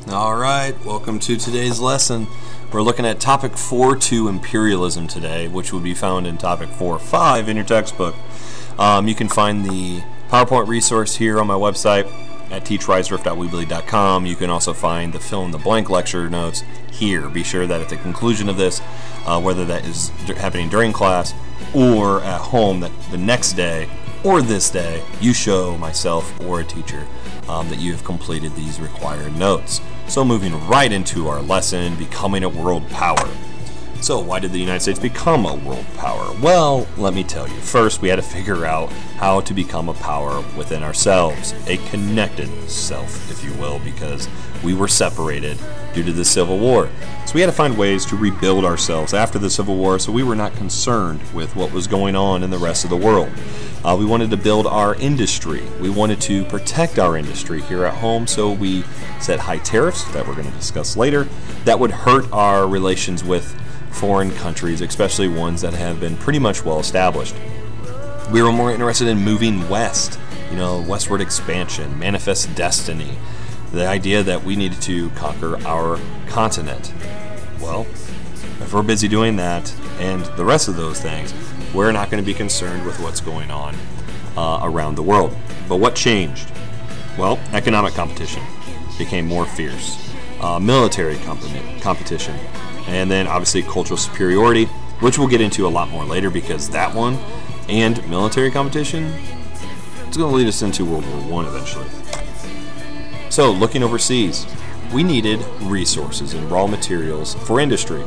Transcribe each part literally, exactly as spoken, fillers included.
Alright, welcome to today's lesson. We're looking at topic four two imperialism today, which will be found in topic four five in your textbook. Um, you can find the PowerPoint resource here on my website at teach riseriff dot weebly dot com. You can also find the fill in the blank lecture notes here. Be sure that at the conclusion of this, uh, whether that is happening during class or at home, that the next day or this day, you show myself or a teacher um, that you have completed these required notes. So moving right into our lesson, becoming a world power. So why did the United States become a world power? Well, let me tell you. First, we had to figure out how to become a power within ourselves, a connected self, if you will, because we were separated due to the Civil War. So we had to find ways to rebuild ourselves after the Civil War so we were not concerned with what was going on in the rest of the world. Uh, we wanted to build our industry. We wanted to protect our industry here at home, so we set high tariffs that we're going to discuss later that would hurt our relations with foreign countries, especially ones that have been pretty much well established. We were more interested in moving west, you know, westward expansion, manifest destiny, the idea that we needed to conquer our continent. Well, if we're busy doing that and the rest of those things, we're not going to be concerned with what's going on uh, around the world. But what changed? Well, economic competition became more fierce, uh, military comp competition, and then obviously cultural superiority, which we'll get into a lot more later, because that one and military competition, it's going to lead us into World War One eventually. So looking overseas, we needed resources and raw materials for industry.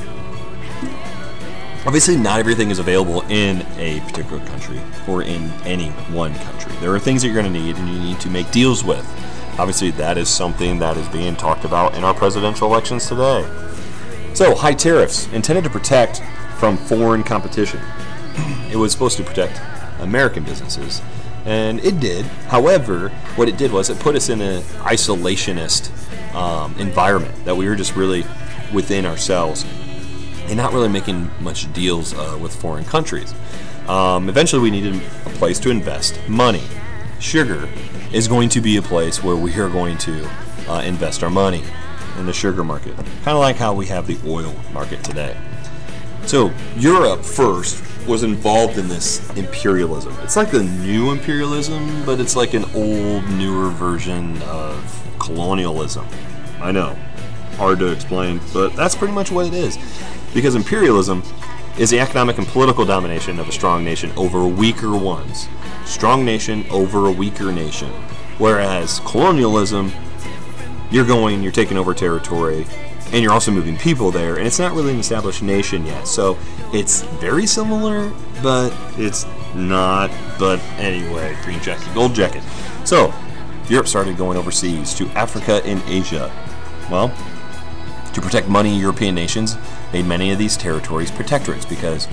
Obviously, not everything is available in a particular country or in any one country. There are things that you're going to need and you need to make deals with. Obviously, that is something that is being talked about in our presidential elections today. So, high tariffs intended to protect from foreign competition. It was supposed to protect American businesses, and it did. However, what it did was it put us in an isolationist um, environment, that we were just really within ourselves and not really making much deals uh, with foreign countries. Um, eventually, we needed a place to invest money. Sugar is going to be a place where we are going to uh, invest our money in the sugar market, kind of like how we have the oil market today. So Europe first was involved in this imperialism. It's like the new imperialism, but it's like an old, newer version of colonialism. I know, hard to explain, but that's pretty much what it is. Because imperialism is the economic and political domination of a strong nation over weaker ones. Strong nation over a weaker nation. Whereas colonialism, you're going, you're taking over territory, and you're also moving people there, and it's not really an established nation yet. So it's very similar, but it's not. But anyway, green jacket, gold jacket. So Europe started going overseas to Africa and Asia. Well, to protect money, European nations made many of these territories protectorates because,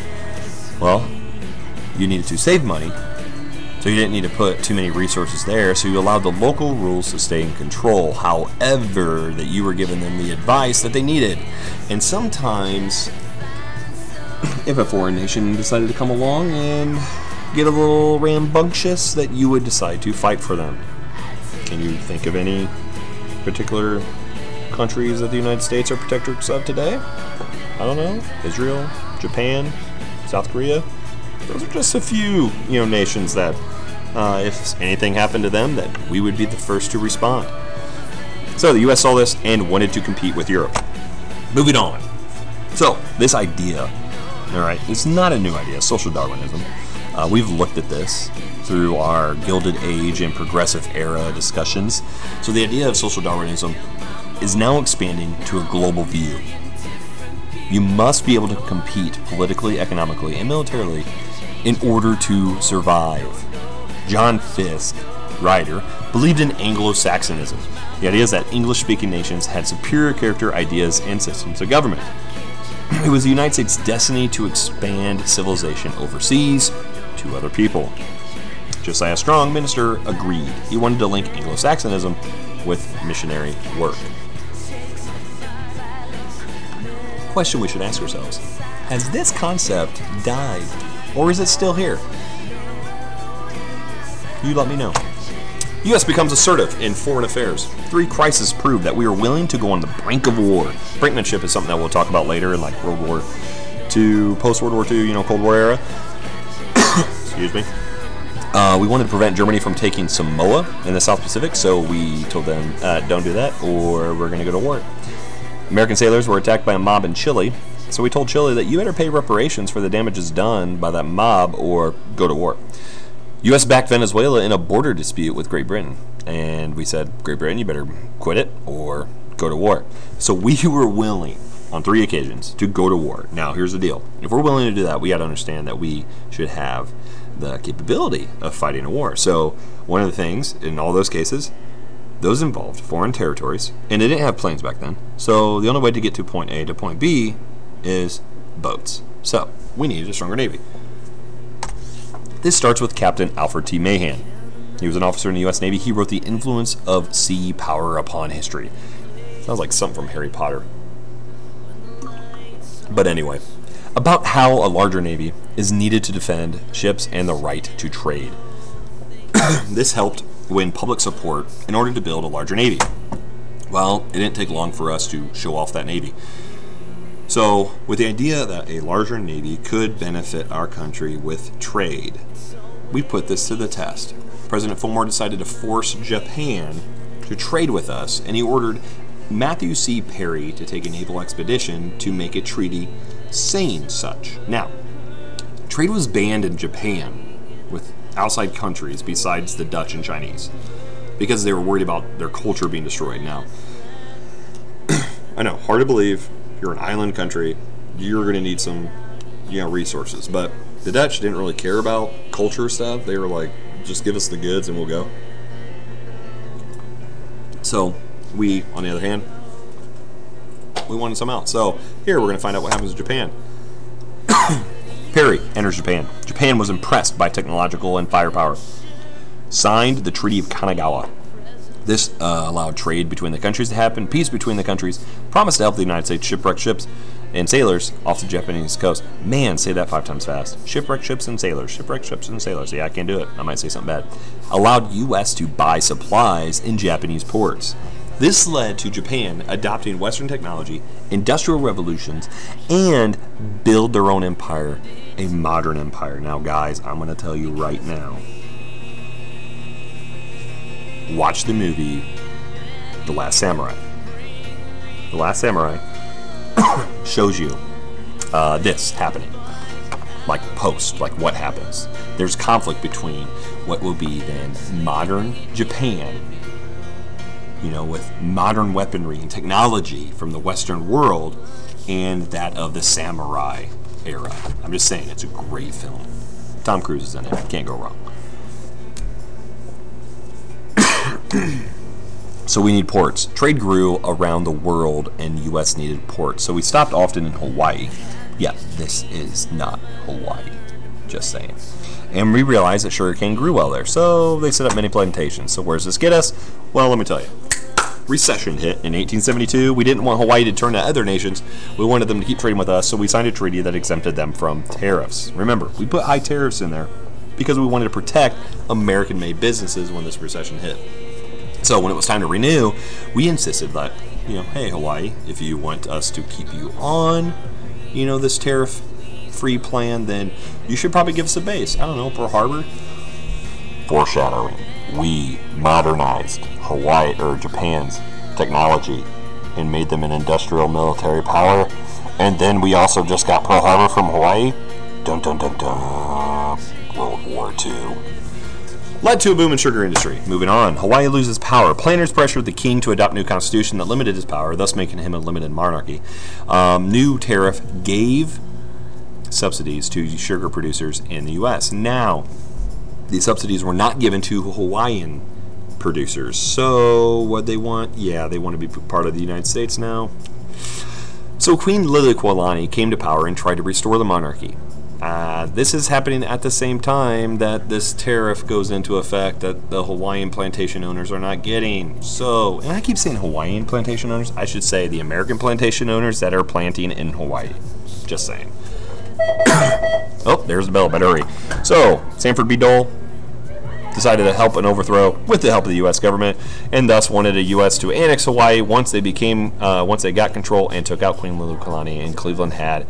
well, you needed to save money, so you didn't need to put too many resources there, so you allowed the local rules to stay in control. However, that you were giving them the advice that they needed. And sometimes, if a foreign nation decided to come along and get a little rambunctious, that you would decide to fight for them. Can you think of any particular countries that the United States are protectorates of today? I don't know. Israel, Japan, South Korea. Those are just a few, you know, nations that, uh, if anything happened to them, that we would be the first to respond. So the U S saw this and wanted to compete with Europe. Moving on. So this idea, all right, it's not a new idea. Social Darwinism. Uh, we've looked at this through our Gilded Age and Progressive Era discussions. So the idea of Social Darwinism is now expanding to a global view. You must be able to compete politically, economically, and militarily in order to survive. John Fiske, writer, believed in Anglo-Saxonism. The idea is that English-speaking nations had superior character, ideas, and systems of government. It was the United States' destiny to expand civilization overseas to other people. Josiah Strong, minister, agreed. He wanted to link Anglo-Saxonism with missionary work. Question we should ask ourselves: has this concept died, or is it still here? You let me know. U S becomes assertive in foreign affairs. Three crises prove that we are willing to go on the brink of war. Brinkmanship is something that we'll talk about later in like World War Two, post-World War Two, you know, Cold War era. Excuse me. Uh, we wanted to prevent Germany from taking Samoa in the South Pacific, so we told them, uh, don't do that, or we're going to go to war. American sailors were attacked by a mob in Chile, so we told Chile that you better pay reparations for the damages done by that mob or go to war. U S backed Venezuela in a border dispute with Great Britain, and we said, Great Britain, you better quit it or go to war. So we were willing, on three occasions, to go to war. Now, here's the deal. If we're willing to do that, we got to understand that we should have the capability of fighting a war. So one of the things, in all those cases, those involved foreign territories, and they didn't have planes back then. So the only way to get to point A to point B is boats. So we needed a stronger Navy. This starts with Captain Alfred T. Mahan. He was an officer in the U S Navy. He wrote The Influence of Sea Power Upon History. Sounds like something from Harry Potter. But anyway, about how a larger Navy is needed to defend ships and the right to trade. This helped win public support in order to build a larger Navy. Well, it didn't take long for us to show off that Navy. So, with the idea that a larger Navy could benefit our country with trade, we put this to the test. President Fillmore decided to force Japan to trade with us, and he ordered Matthew C. Perry to take a naval expedition to make a treaty saying such. Now, trade was banned in Japan with outside countries besides the Dutch and Chinese because they were worried about their culture being destroyed. Now, I know, hard to believe, you're an island country, you're going to need some, you know, resources. But the Dutch didn't really care about culture stuff. They were like, just give us the goods and we'll go. So we, on the other hand, we wanted some out. So here we're going to find out what happens to Japan. Perry enters Japan. Japan was impressed by technological and firepower. Signed the Treaty of Kanagawa. This uh, allowed trade between the countries to happen, peace between the countries, promised to help the United States shipwreck ships and sailors off the Japanese coast. Man, say that five times fast. Shipwreck ships and sailors, shipwreck ships and sailors. Yeah, I can't do it. I might say something bad. Allowed U S to buy supplies in Japanese ports. This led to Japan adopting Western technology, industrial revolutions, and build their own empire, a modern empire. Now, guys, I'm going to tell you right now. Watch the movie The Last Samurai. The Last Samurai shows you uh, this happening. Like post, like what happens. There's conflict between what will be then modern Japan, you know, with modern weaponry and technology from the Western world, and that of the samurai era. I'm just saying, it's a great film. Tom Cruise is in it. Can't go wrong. So we need ports. Trade grew around the world and U S needed ports. So we stopped often in Hawaii. Yeah, this is not Hawaii. Just saying. And we realized that sugarcane grew well there. So they set up many plantations. So where does this get us? Well, let me tell you. Recession hit in eighteen seventy-two. We didn't want Hawaii to turn to other nations. We wanted them to keep trading with us. So we signed a treaty that exempted them from tariffs. Remember, we put high tariffs in there because we wanted to protect American-made businesses when this recession hit. So when it was time to renew, we insisted that, you know, hey, Hawaii, if you want us to keep you on, you know, this tariff-free plan, then you should probably give us a base. I don't know, Pearl Harbor. Foreshadowing. We modernized Hawaii, or Japan's technology and made them an industrial military power. And then we also just got Pearl Harbor from Hawaii. Dun dun dun dun. World War Two. Led to a boom in sugar industry. Moving on, Hawaii loses power. Planters pressured the king to adopt a new constitution that limited his power, thus making him a limited monarchy. Um, new tariff gave subsidies to sugar producers in the U S Now, these subsidies were not given to Hawaiian producers. So, what they want? Yeah, they want to be part of the United States now. So, Queen Liliuokalani came to power and tried to restore the monarchy. Uh, this is happening at the same time that this tariff goes into effect that the Hawaiian plantation owners are not getting. So, and I keep saying Hawaiian plantation owners, I should say the American plantation owners that are planting in Hawaii. Just saying. Oh, there's the bell, better hurry. So, Sanford B. Dole, decided to help an overthrow with the help of the U S government, and thus wanted the U S to annex Hawaii once they became, uh, once they got control and took out Queen Liliuokalani. And Cleveland had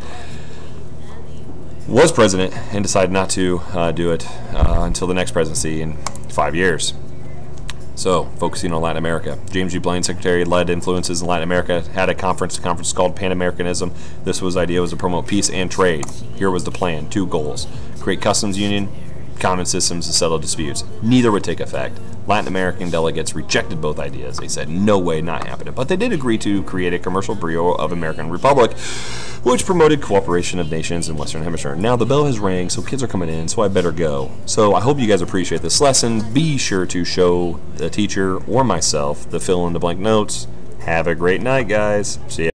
was president and decided not to uh, do it uh, until the next presidency in five years. So, focusing on Latin America. James G. Blaine, Secretary, led influences in Latin America, had a conference, a conference called Pan-Americanism. This was idea was to promote peace and trade. Here was the plan, two goals. Create customs union, common systems to settle disputes. Neither would take effect. Latin American delegates rejected both ideas. They said, no way, not happening. But they did agree to create a commercial bureau of American Republic, which promoted cooperation of nations in Western Hemisphere. Now the bell has rang, so kids are coming in, so I better go. So I hope you guys appreciate this lesson. Be sure to show the teacher or myself the fill-in-the-blank notes. Have a great night, guys. See ya.